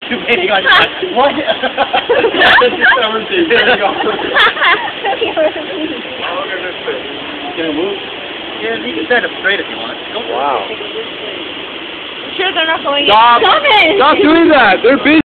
Debating on what? That's just everything. There you go. Can it move? Yeah, you can stand up straight if you want. Go for Wow. it. Sure they're not going Stop! in. Stop doing that! They're busy.